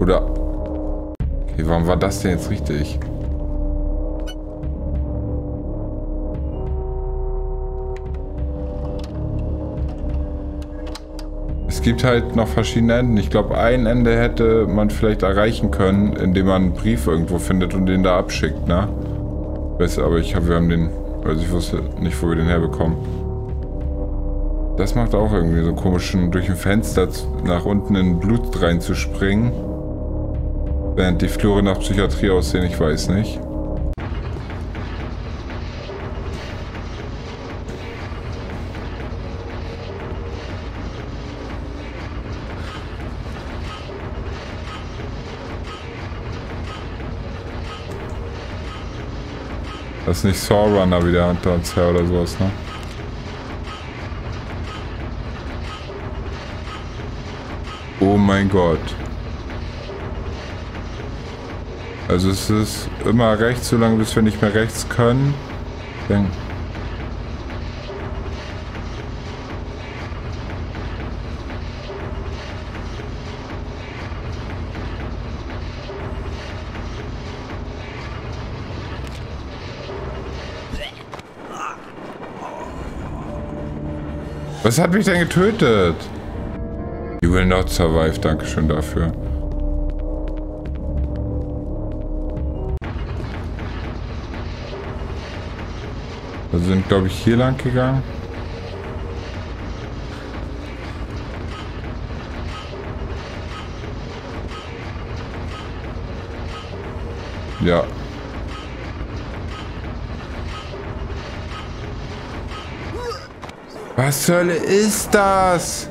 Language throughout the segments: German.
Oder... Okay, warum war das denn jetzt richtig? Es gibt halt noch verschiedene Enden. Ich glaube, ein Ende hätte man vielleicht erreichen können, indem man einen Brief irgendwo findet und den da abschickt, ne? Weißt du, aber wir haben den... Also ich wusste nicht, wo wir den herbekommen. Das macht auch irgendwie so einen komischen, durch ein Fenster nach unten in Blut reinzuspringen. Während die Flure nach Psychiatrie aussehen, ich weiß nicht. Das ist nicht Saw Runner wie der Hunter uns her oder sowas, ne? Oh mein Gott. Also es ist immer rechts, solange bis wir nicht mehr rechts können. Dann was hat mich denn getötet? You will not survive, dankeschön dafür. Wir sind, glaube ich, hier lang gegangen. Ja. Was zur Hölle ist das?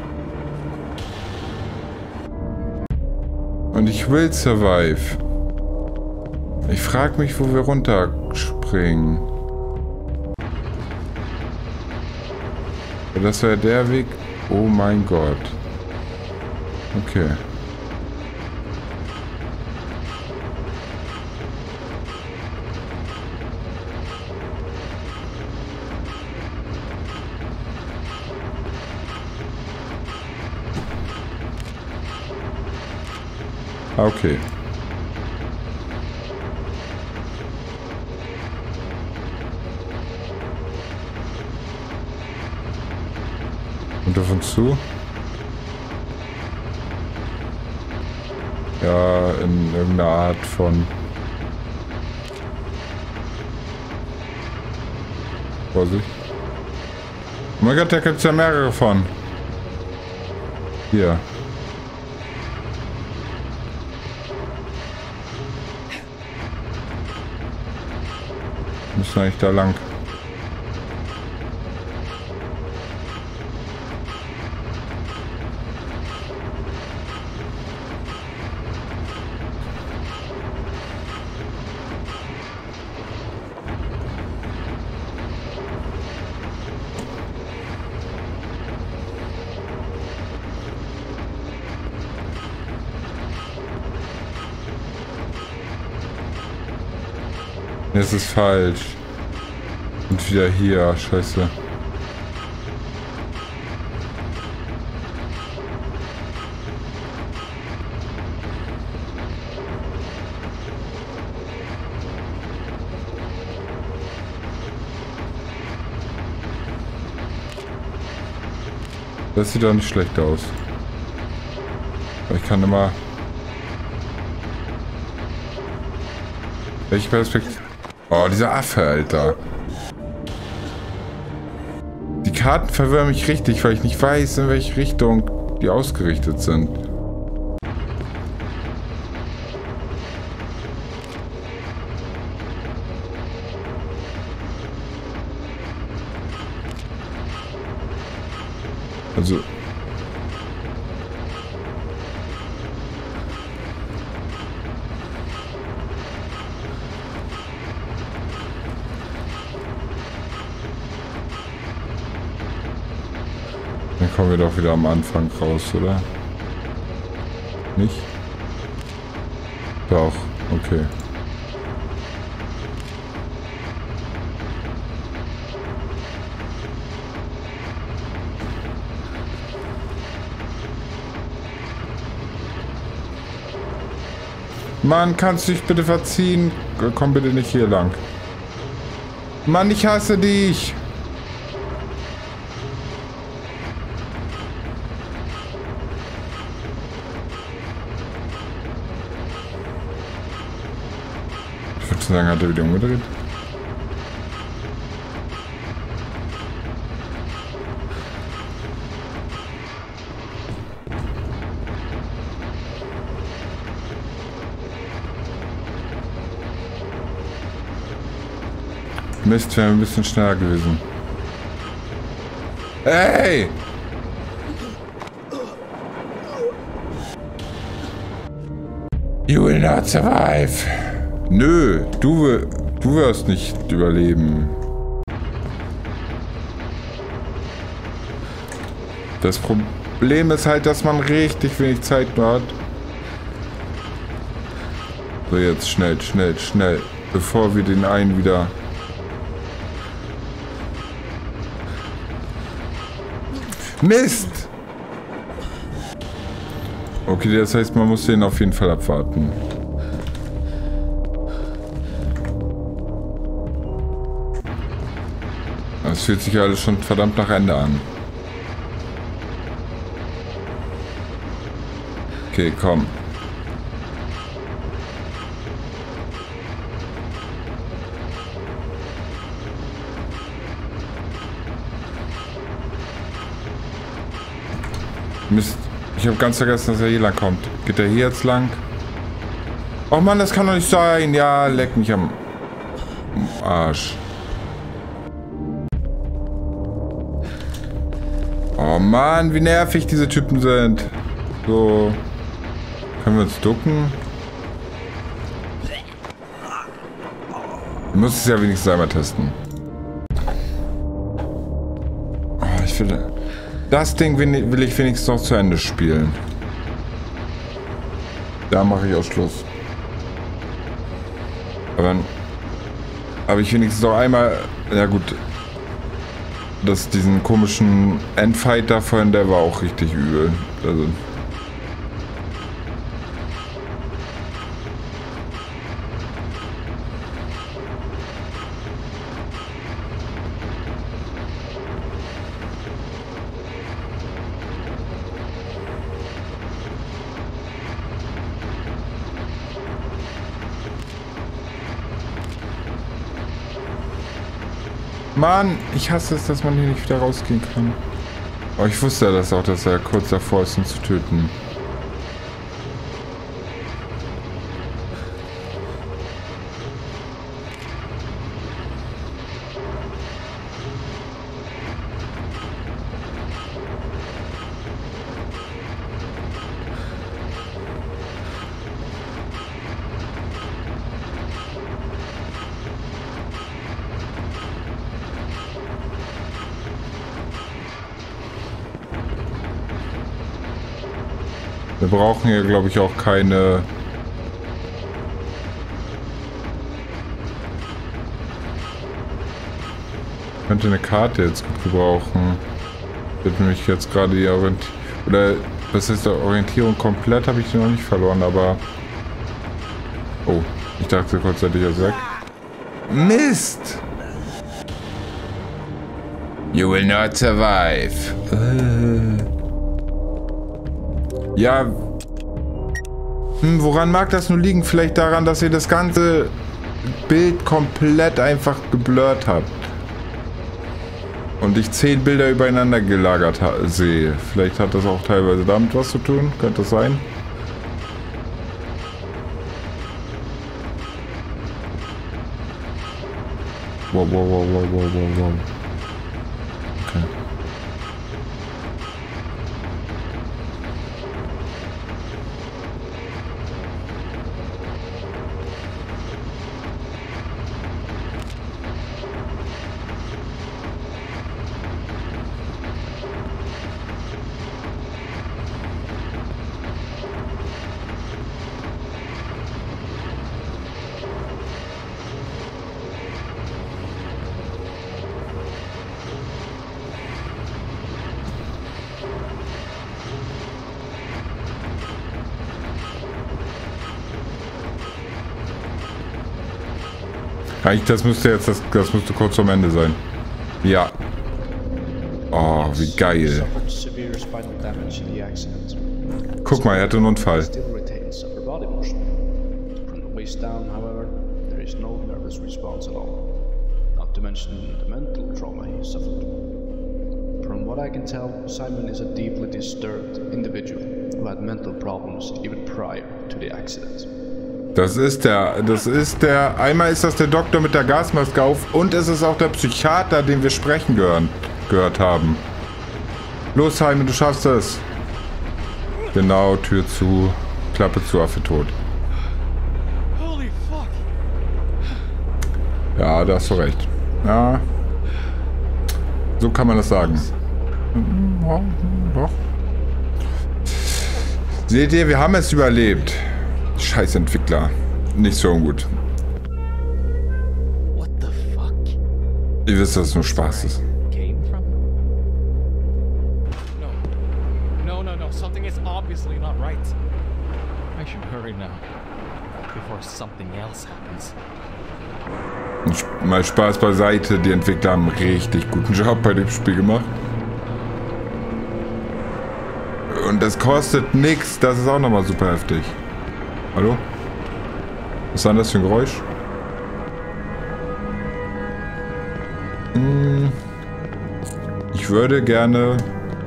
Und ich will survive. Ich frage mich, wo wir runterspringen. Das wäre der Weg. Oh mein Gott. Okay. Okay. Und auf uns zu? Ja, in irgendeiner Art von... Vorsicht. Oh mein Gott, da gibt es ja mehrere von. Hier. Müssen wir eigentlich da lang. Das ist falsch. Und wieder hier, scheiße. Das sieht doch nicht schlecht aus. Ich kann immer... Welche Perspektive? Oh, dieser Affe, Alter. Die Karten verwirren mich richtig, weil ich nicht weiß, in welche Richtung die ausgerichtet sind. Also... Dann kommen wir doch wieder am Anfang raus, oder? Nicht? Doch, okay. Mann, kannst du dich bitte verziehen? Komm bitte nicht hier lang. Mann, ich hasse dich. Ich würde sagen, hat er wieder umgedreht. Mist, wäre ein bisschen schneller gewesen. Hey! You will not survive. Nö, du wirst nicht überleben. Das Problem ist halt, dass man richtig wenig Zeit nur hat. So, jetzt schnell, schnell, schnell. Bevor wir den einen wieder... Mist! Okay, das heißt, man muss den auf jeden Fall abwarten. Das fühlt sich alles schon verdammt nach Ende an. Okay, komm. Mist. Ich habe ganz vergessen, dass er hier lang kommt. Geht er hier jetzt lang? Oh Mann, das kann doch nicht sein. Ja, leck mich am Arsch. Oh Mann, wie nervig diese Typen sind. So. Können wir uns ducken? Ich muss es ja wenigstens einmal testen. Oh, ich will... Das Ding will ich wenigstens noch zu Ende spielen. Da mache ich auch Schluss. Aber ich wenigstens noch einmal... Ja gut. Diesen komischen Endfight da vorhin, der war auch richtig übel. Also... Mann, ich hasse es, dass man hier nicht wieder rausgehen kann. Aber ich wusste ja das auch, dass er kurz davor ist, ihn zu töten. Wir brauchen hier, glaube ich, auch keine... Ich könnte eine Karte jetzt gut gebrauchen. Wird nämlich jetzt gerade die Orientierung... Oder, was ist der Orientierung komplett? Habe ich die noch nicht verloren, aber... Oh, ich dachte kurzzeitig er ist weg. Mist! You will not survive. Ja, woran mag das nur liegen? Vielleicht daran, dass ihr das ganze Bild komplett einfach geblurrt habt. Und ich 10 Bilder übereinander gelagert sehe. Vielleicht hat das auch teilweise damit was zu tun. Könnte das sein? Wow, wow, wow, wow, wow, wow, wow. Okay. Eigentlich, das müsste kurz vorm Ende sein. Ja. Oh, wie geil. Guck mal, er hatte einen Unfall. From what I can tell, Simon is a deeply disturbed individual who had mental problems even prior to the accident. Das ist der, einmal ist das der Doktor mit der Gasmaske auf und es ist auch der Psychiater, den wir sprechen gehört haben. Los, Simon, du schaffst es. Genau, Tür zu, Klappe zu, Affe tot. Ja, da hast du recht. Ja, so kann man das sagen. Doch. Seht ihr, wir haben es überlebt. Scheiß Entwickler. Nicht so ungut. Ihr wisst, dass es nur Spaß ist. No, something is obviously not right. I should hurry now before something else happens. Mal Spaß beiseite, die Entwickler haben einen richtig guten Job bei dem Spiel gemacht. Und das kostet nichts, das ist auch nochmal super heftig. Hallo? Was war denn das für ein Geräusch? Ich würde gerne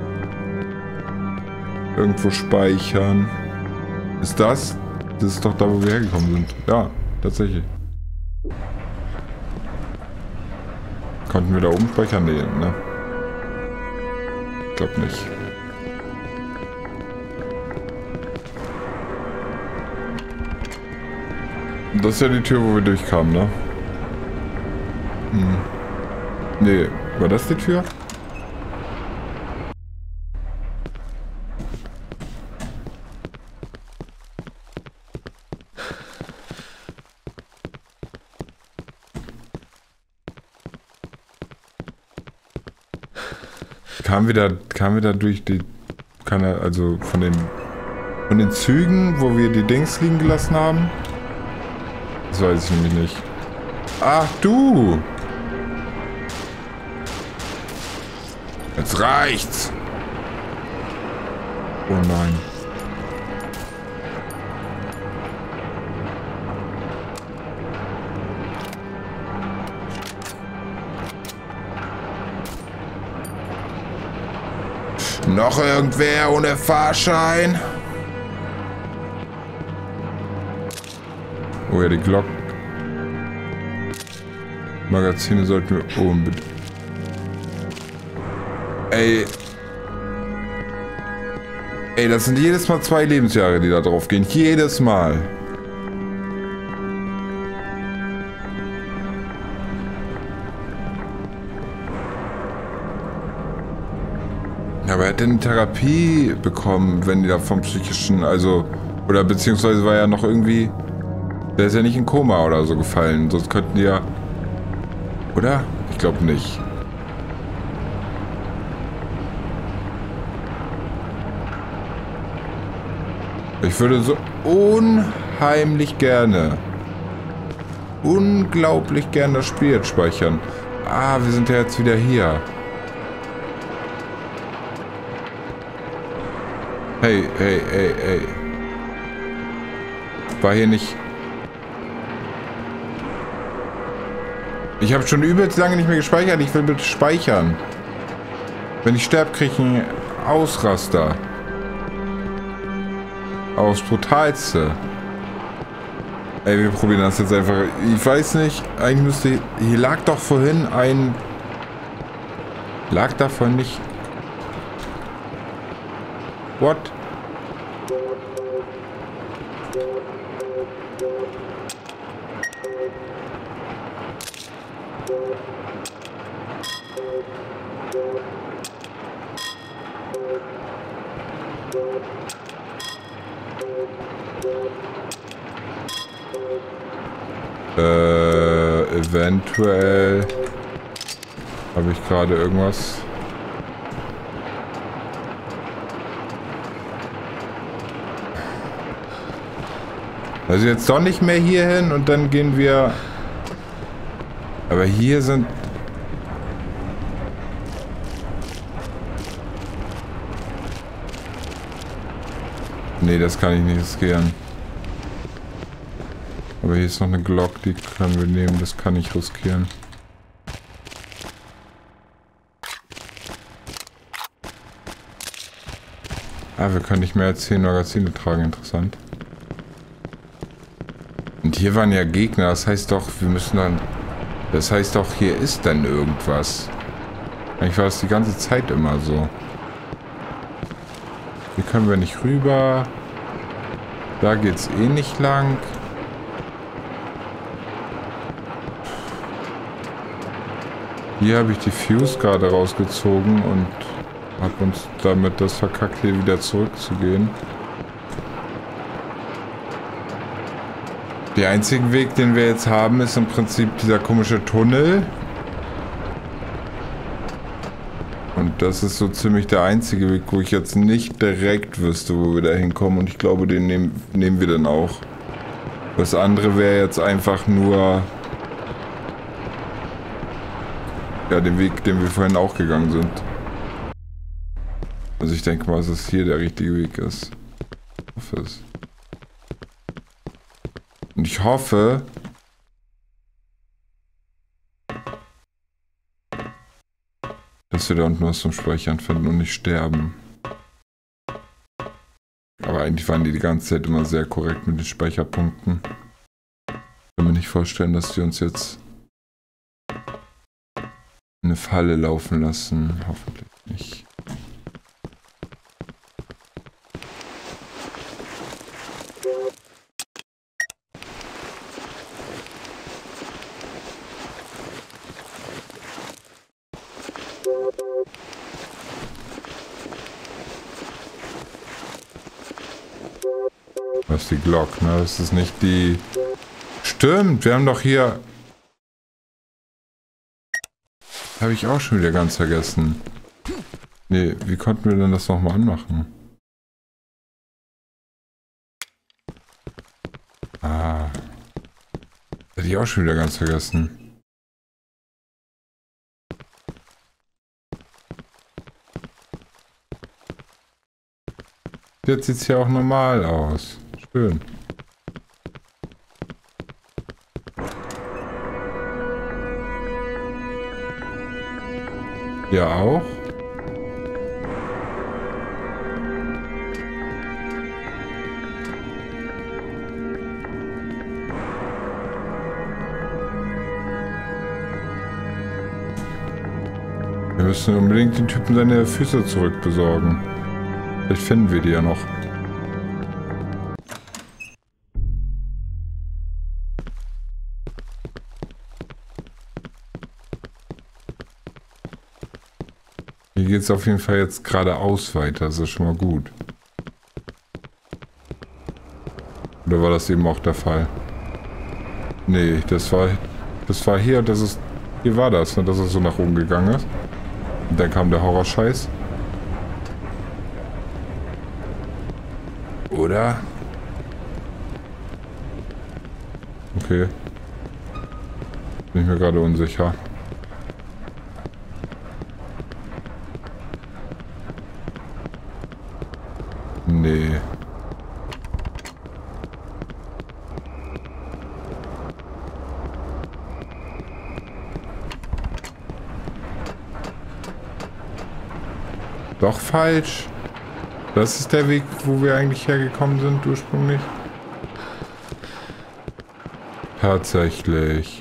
irgendwo speichern. Ist das? Das ist doch da, wo wir hergekommen sind. Ja, tatsächlich. Konnten wir da oben speichern? Nee, ne? Ich glaube nicht. Das ist ja die Tür, wo wir durchkamen, ne? Nee, war das die Tür? Kamen wir da durch die... Also von den Zügen, wo wir die Dings liegen gelassen haben? Das weiß ich nämlich nicht. Ach du! Jetzt reicht's! Oh nein. Noch irgendwer ohne Fahrschein? Oh ja, die Glocken. Magazine sollten wir unbedingt... Ey, das sind jedes Mal 2 Lebensjahre, die da drauf gehen. Jedes Mal. Aber er hätte eine Therapie bekommen, wenn die da vom psychischen, also... Oder beziehungsweise war ja noch irgendwie... Der ist ja nicht in Koma oder so gefallen. Sonst könnten die ja... Oder? Ich glaube nicht. Ich würde so unheimlich gerne, unglaublich gerne das Spiel jetzt speichern. Ah, wir sind ja jetzt wieder hier. Hey. War hier nicht... Ich habe schon übelst lange nicht mehr gespeichert. Ich will bitte speichern. Wenn ich sterbe, kriege ich einen Ausraster. Aufs Brutalste. Ey, wir probieren das jetzt einfach. Ich weiß nicht, eigentlich müsste... Hier lag doch vorhin ein... Lag da vorhin nicht... What? Eventuell habe ich gerade irgendwas. Also jetzt doch nicht mehr hier hin und dann gehen wir Aber hier sind... Nee, das kann ich nicht riskieren. Aber hier ist noch eine Glock, die können wir nehmen. Das kann ich riskieren. Ah, wir können nicht mehr als 10 Magazine tragen. Interessant. Und hier waren ja Gegner. Das heißt doch, wir müssen dann... Das heißt doch, hier ist dann irgendwas. Eigentlich war das die ganze Zeit immer so. Hier können wir nicht rüber. Da geht's eh nicht lang. Hier habe ich die Fuse gerade rausgezogen und habe uns damit das verkackt, hier wieder zurückzugehen. Der einzige Weg, den wir jetzt haben, ist im Prinzip dieser komische Tunnel. Und das ist so ziemlich der einzige Weg, wo ich jetzt nicht direkt wüsste, wo wir da hinkommen. Und ich glaube, den nehmen wir dann auch. Das andere wäre jetzt einfach nur... Ja, den Weg, den wir vorhin auch gegangen sind. Also ich denke mal, dass es hier der richtige Weg ist. Ich hoffe es. Und ich hoffe... dass wir da unten was zum Speichern finden und nicht sterben. Aber eigentlich waren die ganze Zeit immer sehr korrekt mit den Speicherpunkten. Ich kann mir nicht vorstellen, dass die uns jetzt eine Falle laufen lassen. Hoffentlich nicht. Das ist die Glock, ne? Das ist nicht die... Stimmt, wir haben doch hier... Habe ich auch schon wieder ganz vergessen. Nee, wie konnten wir denn das nochmal anmachen? Ah. Hätte ich auch schon wieder ganz vergessen. Jetzt sieht es ja auch normal aus. Schön. Ja auch. Wir müssen unbedingt den Typen seine Füße zurückbesorgen. Vielleicht finden wir die ja noch. Hier geht es auf jeden Fall jetzt geradeaus weiter. Das ist schon mal gut. Oder war das eben auch der Fall? Nee, das war hier. Hier war das, ne, dass es so nach oben gegangen ist. Und dann kam der Horrorscheiß. Oder? Okay. Bin ich mir gerade unsicher. Nee. Doch falsch. Das ist der Weg, wo wir eigentlich hergekommen sind ursprünglich. Tatsächlich.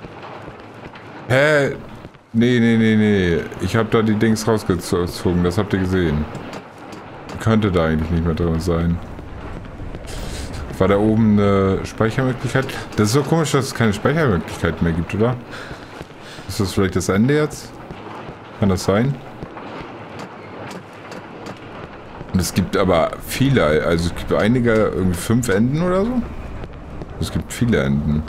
Hä? Nee. Ich habe da die Dings rausgezogen. Das habt ihr gesehen. Könnte da eigentlich nicht mehr drin sein. War da oben eine Speichermöglichkeit? Das ist so komisch, dass es keine Speichermöglichkeit mehr gibt, oder? Ist das vielleicht das Ende jetzt? Kann das sein? Und es gibt aber viele, also es gibt einige, irgendwie 5 Enden oder so? Es gibt viele Enden.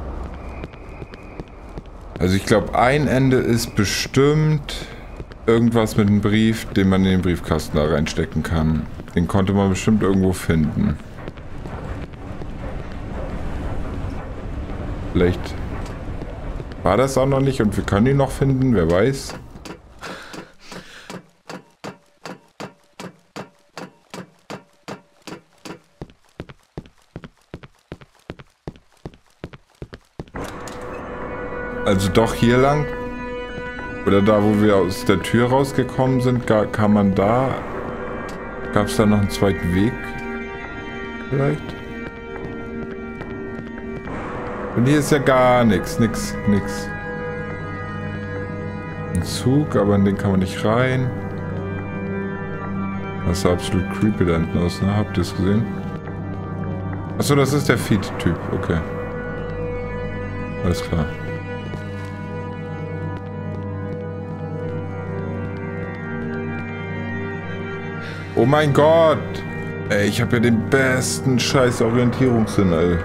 Also ich glaube, ein Ende ist bestimmt irgendwas mit einem Brief, den man in den Briefkasten da reinstecken kann. Den konnte man bestimmt irgendwo finden. Vielleicht war das auch noch nicht und wir können ihn noch finden, wer weiß. Also doch hier lang? Oder da, wo wir aus der Tür rausgekommen sind, kam man da? Gab es da noch einen zweiten Weg? Vielleicht? Und hier ist ja gar nichts, nix. Ein Zug, aber in den kann man nicht rein. Das sah absolut creepy da hinten aus, ne? Habt ihr es gesehen? Achso, das ist der Feed-Typ, okay. Alles klar. Oh mein Gott! Ey, ich habe ja den besten scheiß Orientierungssinn, ey.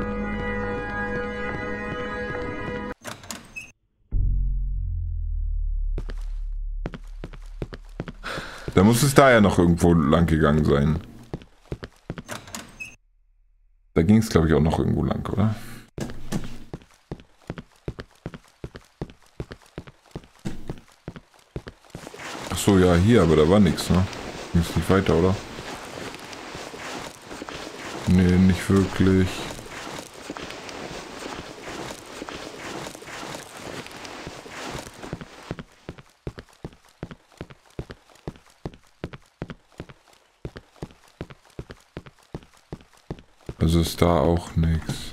Da muss es da ja noch irgendwo lang gegangen sein. Da ging es, glaube ich, auch noch irgendwo lang, oder? Ach so, ja, hier, aber da war nichts, ne? Ging es nicht weiter, oder? Nee, nicht wirklich. Also ist da auch nichts.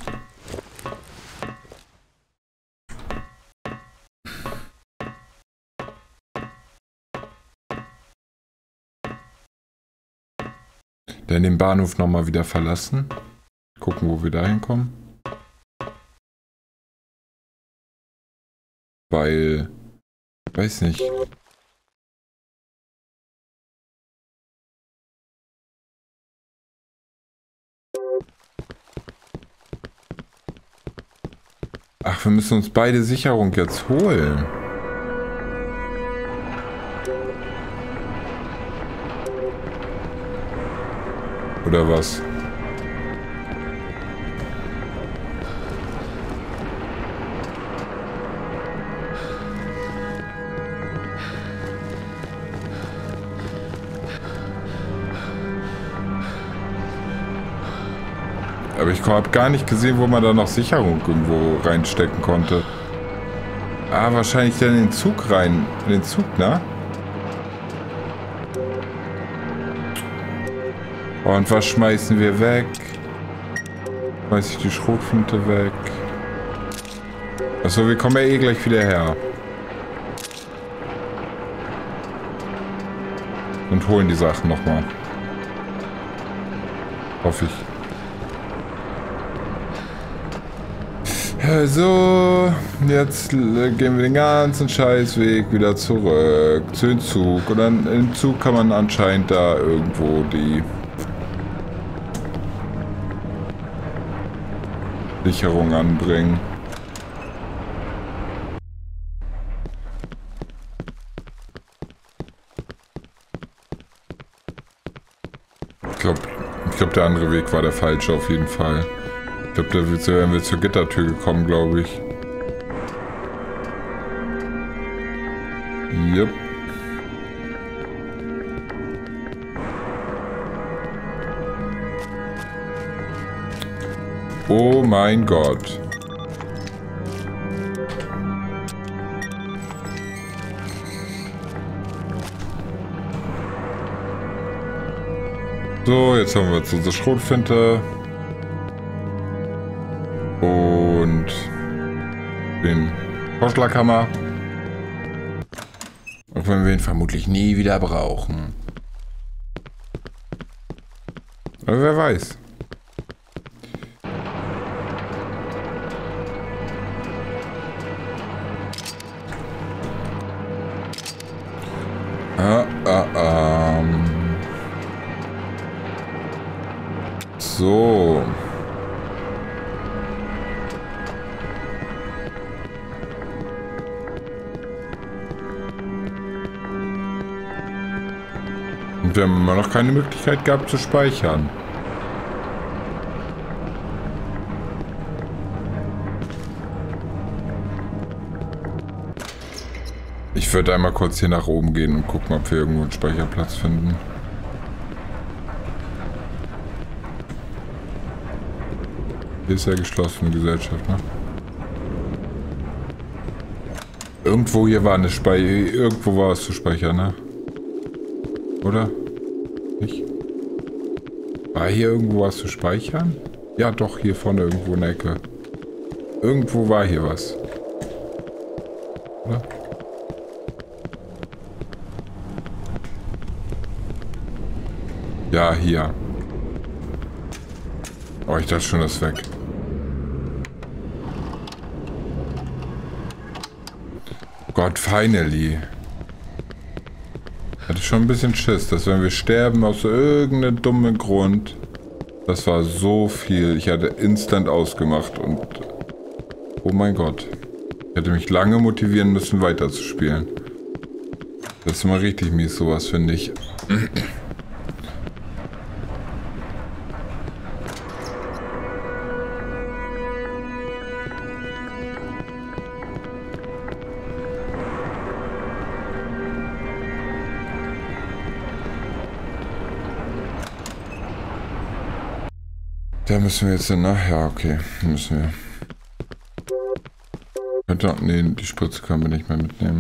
Dann den Bahnhof nochmal wieder verlassen. Gucken, wo wir da hinkommen. Weil... Weiß nicht. Ach, wir müssen uns beide Sicherung jetzt holen. Oder was? Aber ich habe gar nicht gesehen, wo man da noch Sicherung irgendwo reinstecken konnte. Ah, wahrscheinlich dann in den Zug rein. In den Zug, ne? Und was schmeißen wir weg? Schmeiß ich die Schrotflinte weg. Achso, wir kommen ja eh gleich wieder her. Und holen die Sachen nochmal. Hoffe ich. So, jetzt gehen wir den ganzen Scheißweg wieder zurück zu dem Zug. Und dann im Zug kann man anscheinend da irgendwo die Sicherung anbringen. Ich glaube, der andere Weg war der falsche auf jeden Fall. Ich glaube, da wären wir zur Gittertür gekommen, glaube ich. Yep. Oh mein Gott. So, jetzt haben wir jetzt unsere Schrotflinte. Und den Vorschlaghammer. Auch wenn wir ihn vermutlich nie wieder brauchen. Aber wer weiß. So. Und wir haben immer noch keine Möglichkeit gehabt zu speichern. Ich würde einmal kurz hier nach oben gehen und gucken, ob wir irgendwo einen Speicherplatz finden. Hier ist ja geschlossene Gesellschaft, ne? Irgendwo hier war eine irgendwo war was zu speichern, ne? Oder? Nicht? War hier irgendwo was zu speichern? Ja, doch, hier vorne irgendwo in der Ecke. Irgendwo war hier was. Oder? Ja, hier. Oh, ich dachte schon, das ist weg. Gott, finally. Ich hatte schon ein bisschen Schiss, dass wenn wir sterben aus irgendeinem dummen Grund, das war so viel. Ich hatte instant ausgemacht und oh mein Gott. Ich hätte mich lange motivieren müssen, weiterzuspielen. Das ist immer richtig mies, sowas, finde ich. Da müssen wir jetzt hin, ne? Ja, okay. Müssen wir. Könnte auch, nee, die Spritze können wir nicht mehr mitnehmen.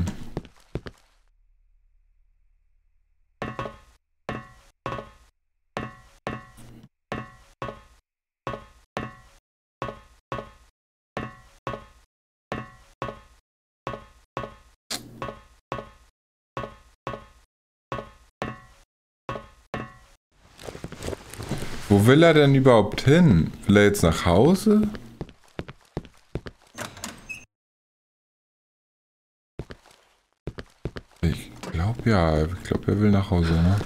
Wo will er denn überhaupt hin? Will er jetzt nach Hause? Ich glaube ja. Ich glaube, er will nach Hause, ne?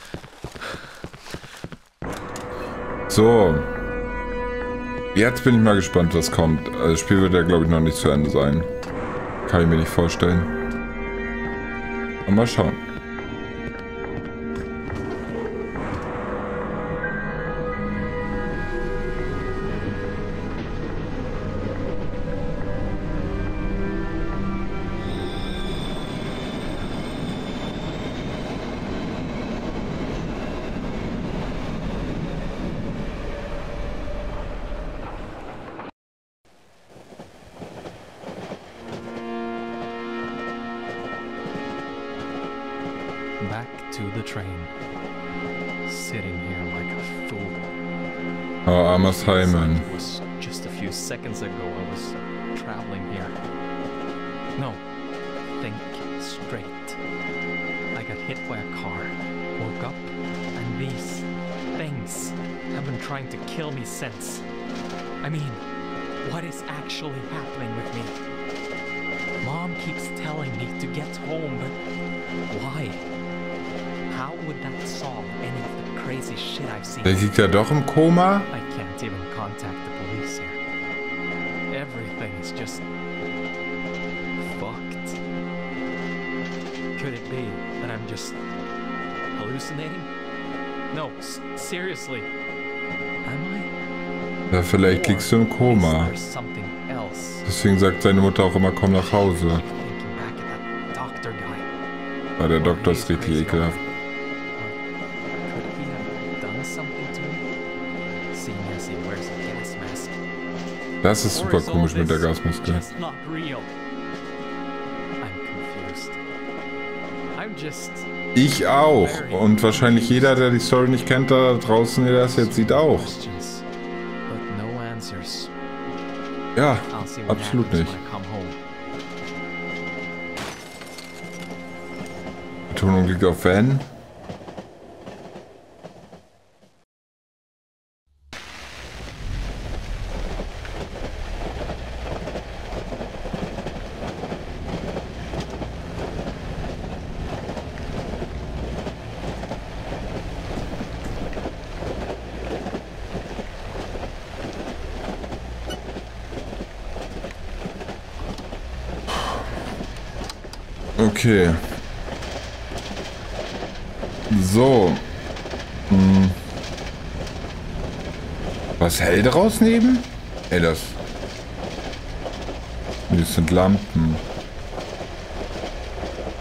So. Jetzt bin ich mal gespannt, was kommt. Also das Spiel wird ja, glaube ich, noch nicht zu Ende sein. Kann ich mir nicht vorstellen. Aber mal schauen. Back to the train. Sitting here like a fool. Oh, armer Simon. It was just a few seconds ago I was traveling here. No, think straight. I got hit by a car, woke up, and these things have been trying to kill me since. I mean, what is actually happening with me? Mom keeps telling me to get home, but why? How would that solve any of the crazy shit I've seen? Der liegt ja doch im Koma? I can't even contact the police here. Everything is just fucked. Could it be that I'm just hallucinating? No, seriously. Am I? Ja, vielleicht liegst du im Koma. Is there something else? Deswegen sagt seine Mutter auch immer, komm nach Hause. Thinking back at that doctor guy. Weil der Doktor ist richtig ekelhaft. Could he have done something to me? Seeing as he wears a gas mask. Das ist super komisch mit der Gasmaske. Just not real. I'm confused. I'm just Ich auch. Und wahrscheinlich jeder, der die Story nicht kennt, da draußen, der das jetzt sieht, auch. questions, but no answers. Ja, I'll see what absolut happens nicht. when I come home. Betonung liegt auf wenn. Okay. So. Was hell draus neben? Ey, das... Das sind Lampen.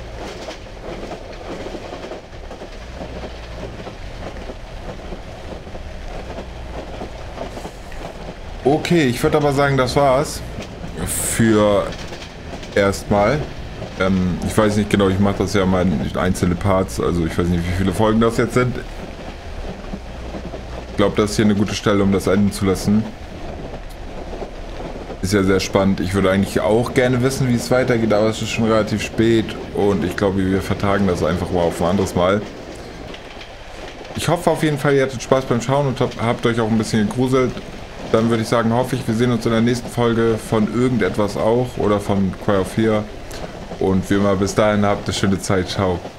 Okay, ich würde aber sagen, das war's für erstmal. Ich weiß nicht genau, ich mache das ja mal in einzelne Parts, also ich weiß nicht, wie viele Folgen das jetzt sind. Ich glaube, das ist hier eine gute Stelle, um das enden zu lassen. Ist ja sehr spannend. Ich würde eigentlich auch gerne wissen, wie es weitergeht, aber es ist schon relativ spät und ich glaube, wir vertagen das einfach mal auf ein anderes Mal. Ich hoffe auf jeden Fall, ihr hattet Spaß beim Schauen und habt euch auch ein bisschen gegruselt. Dann würde ich sagen, hoffe ich, wir sehen uns in der nächsten Folge von irgendetwas auch oder von Cry of Fear. Und wie immer, bis dahin habt eine schöne Zeit. Ciao.